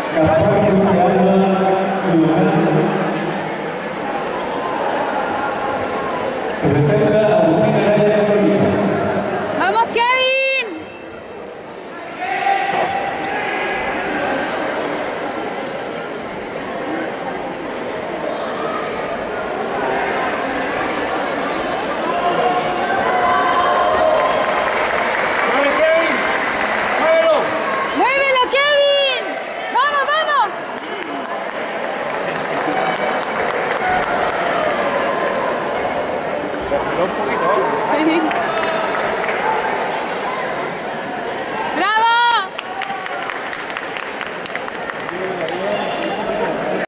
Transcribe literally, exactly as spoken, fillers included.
Se presenta Agustín Araya de Torino. ¡Vamos, Kevin! ¡Mueve, Kevin! ¡Muévelo! ¡Muévelo, Kevin! ¡Vamos, vamos! Un poquito, ¿vale? Sí.